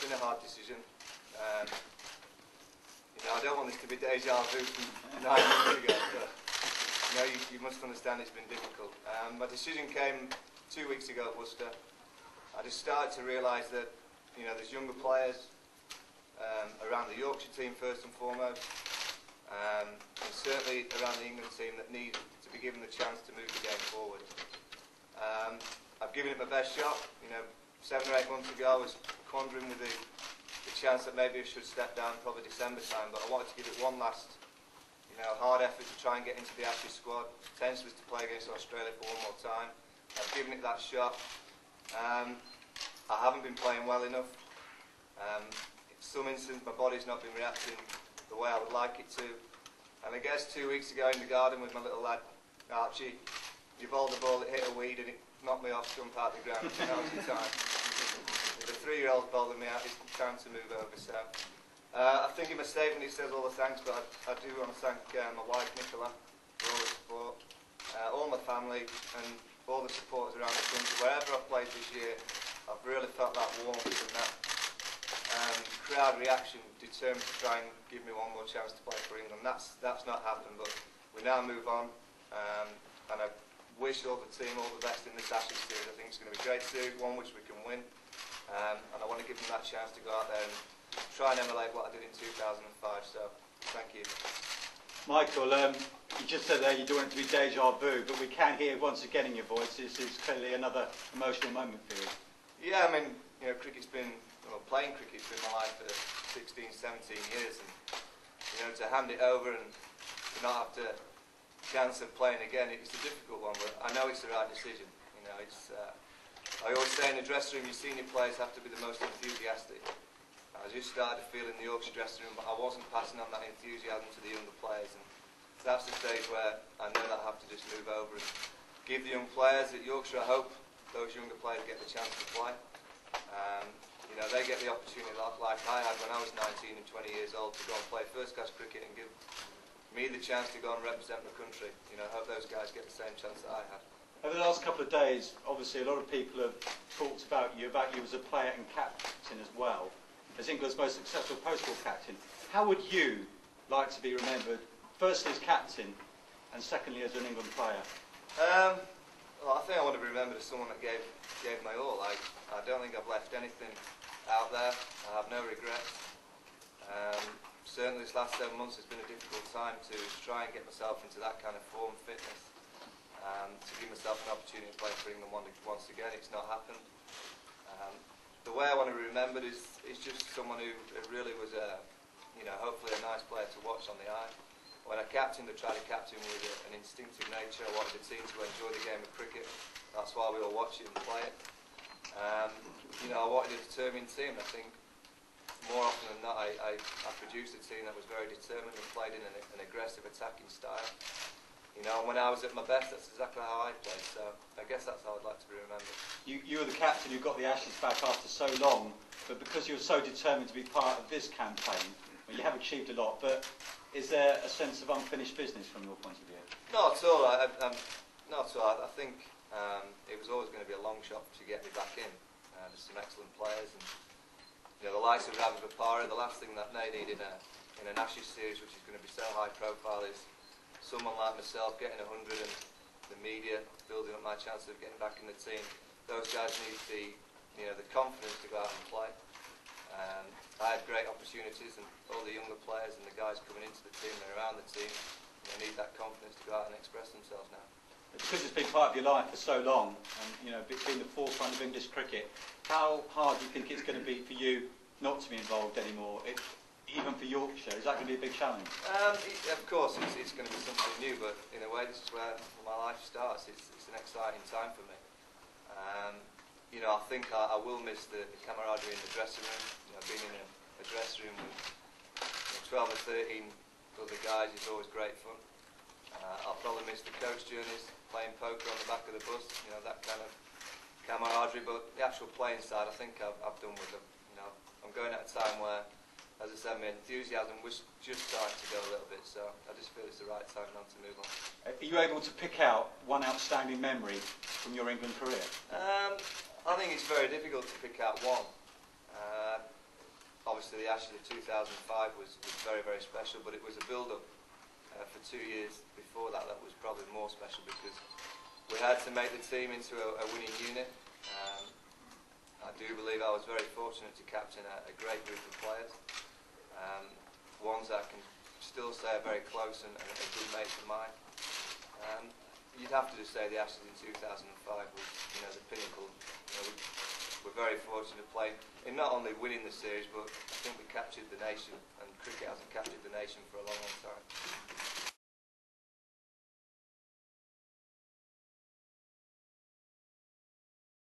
been a hard decision. You know, I don't want this to be deja vu from 9 months ago, but you know, you must understand it's been difficult. My decision came 2 weeks ago at Worcester. I just started to realise that, you know, there's younger players around the Yorkshire team first and foremost, and certainly around the England team that need to be given the chance to move the game forward. I've given it my best shot. You know, 7 or 8 months ago I was quandering with the chance that maybe I should step down probably December time, but I wanted to give it one last, you know, hard effort to try and get into the Ashes squad, potentially to play against Australia for one more time. I've given it that shot. I haven't been playing well enough. In some instances my body's not been reacting the way I would like it to. And I guess 2 weeks ago in the garden with my little lad Archie, you bowled the ball that hit a weed and it knocked me off stump out the ground. That was the time. The 3-year-old bowling me out, it's time to move over. So I think in my statement it says all the thanks, but I do want to thank my wife Nicola for all the support, all my family and all the supporters around the country. Wherever I've played this year, I've really felt that warmth and that crowd reaction determined to try and give me one more chance to play for England. That's not happened, but we now move on, and I wish all the team all the best in this Ashes series. I think it's going to be a great series, one which we can win. And I want to give them that chance to go out there and try and emulate what I did in 2005, so thank you. Michael, you just said there you don't want it to be deja vu, but we can hear once again in your voice this is clearly another emotional moment for you. Yeah, I mean, you know, cricket's been, well, playing cricket's been my life for 16, 17 years, and you know, to hand it over and to not have the chance of playing again, it's a difficult one, but I know it's the right decision. You know, it's I always say in the dressing room, your senior players have to be the most enthusiastic. I just started to feel in the Yorkshire dressing room, but I wasn't passing on that enthusiasm to the younger players, and that's the stage where I know that I have to just move over and give the young players at Yorkshire, I hope those younger players get the chance to play. You know, they get the opportunity like I had when I was 19 and 20 years old to go and play first-class cricket and give me the chance to go and represent the country. You know, I hope those guys get the same chance that I had. Over the last couple of days, obviously a lot of people have talked about you as a player and captain as well, as England's most successful post-war captain. How would you like to be remembered, firstly as captain, and secondly as an England player? Well, I think I want to be remembered as someone that gave my all. I don't think I've left anything out there. I have no regrets. Certainly this last 7 months has been a difficult time to try and get myself into that kind of form, fitness. To give myself an opportunity to play for England once again. It's not happened. The way I want to be remembered is just someone who really was you know, hopefully a nice player to watch on the eye. When I captained, I tried to captain with an instinctive nature. I wanted the team to enjoy the game of cricket. That's why we all watch it and play it. You know, I wanted a determined team. I think more often than not, I produced a team that was very determined and played in an aggressive attacking style. You know, when I was at my best, that's exactly how I played, so I guess that's how I'd like to be remembered. You were the captain who got the Ashes back after so long, but because you were so determined to be part of this campaign, well, you have achieved a lot, but is there a sense of unfinished business from your point of view? Not at all. Not at all. I think it was always going to be a long shot to get me back in. There's some excellent players, and you know, the likes of Ravi Vapara. The last thing that they need in an Ashes series, which is going to be so high profile, is someone like myself getting 100 and the media building up my chances of getting back in the team. Those guys need the confidence to go out and play. I had great opportunities, and all the younger players and the guys coming into the team and around the team, need that confidence to go out and express themselves now. Because it's been part of your life for so long, and you know, being the forefront of English cricket, how hard do you think it's going to be for you not to be involved anymore? Even for Yorkshire, is that going to be a big challenge? Of course, it's going to be something new, but in a way, this is where my life starts. It's an exciting time for me. You know, I think I will miss the camaraderie in the dressing room. You know, being in a dressing room with 12 or 13 other guys is always great fun. I'll probably miss the coach journeys, playing poker on the back of the bus. You know, that kind of camaraderie. But the actual playing side, I think I've done with them. You know, I'm going at a time where, as I said, my enthusiasm was just starting to go a little bit, so I just feel it's the right time now to move on. Are you able to pick out one outstanding memory from your England career? I think it's very difficult to pick out one. obviously the Ashes of 2005 was very, very special, but it was a build-up for 2 years before that that was probably more special, because we had to make the team into a winning unit. I do believe I was very fortunate to captain a great group of players, ones that I can still say are very close and are good mates of mine. You'd have to just say the Ashes in 2005 was, the pinnacle. We're very fortunate to play in not only winning the series, but I think we captured the nation, and cricket hasn't captured the nation for a long, long time.